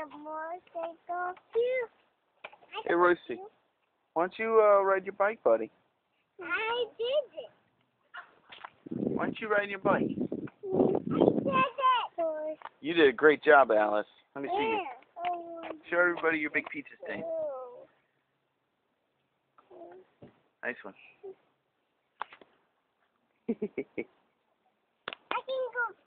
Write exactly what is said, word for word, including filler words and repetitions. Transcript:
motorcycle too. Hey, Royce, why don't you uh, ride your bike, buddy? I did it. Why don't you ride your bike? I did it. You did a great job, Alice. Let me see you. Oh. Show everybody your big pizza stain. Oh. Nice one.